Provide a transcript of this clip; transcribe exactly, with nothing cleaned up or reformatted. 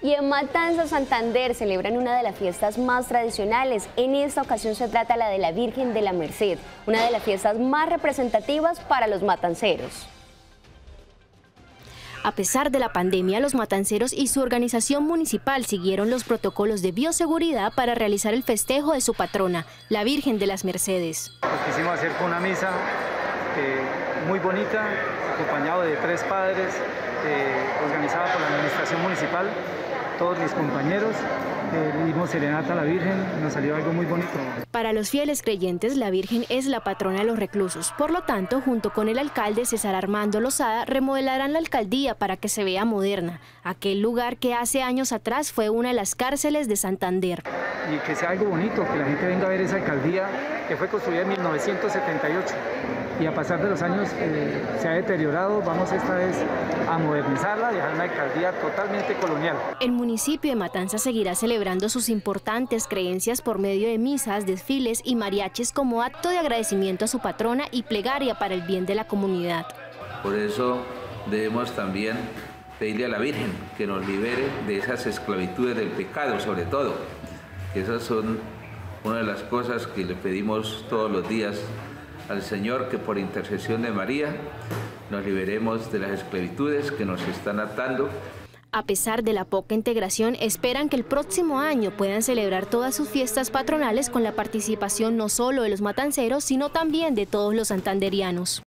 Y en Matanzas, Santander, celebran una de las fiestas más tradicionales. En esta ocasión se trata la de la Virgen de la Merced, una de las fiestas más representativas para los matanceros. A pesar de la pandemia, los matanceros y su organización municipal siguieron los protocolos de bioseguridad para realizar el festejo de su patrona, la Virgen de las Mercedes. Pues quisimos hacer una misa eh, muy bonita, acompañado de tres padres, eh, organizada por la administración municipal, todos mis compañeros. Eh, le dimos serenata a la Virgen y nos salió algo muy bonito. Para los fieles creyentes, la Virgen es la patrona de los reclusos. Por lo tanto, junto con el alcalde César Armando Lozada, remodelarán la alcaldía para que se vea moderna, aquel lugar que hace años atrás fue una de las cárceles de Santander. Y que sea algo bonito, que la gente venga a ver esa alcaldía que fue construida en mil novecientos setenta y ocho. Y a pasar de los años eh, se ha deteriorado. Vamos esta vez a modernizarla, dejar una alcaldía totalmente colonial. El municipio de Matanzas seguirá celebrando sus importantes creencias por medio de misas, desfiles y mariachis como acto de agradecimiento a su patrona y plegaria para el bien de la comunidad. Por eso debemos también pedirle a la Virgen que nos libere de esas esclavitudes del pecado, sobre todo. Esas son una de las cosas que le pedimos todos los días al Señor, que por intercesión de María nos liberemos de las esclavitudes que nos están atando. A pesar de la poca integración, esperan que el próximo año puedan celebrar todas sus fiestas patronales con la participación no solo de los matanceros, sino también de todos los santanderianos.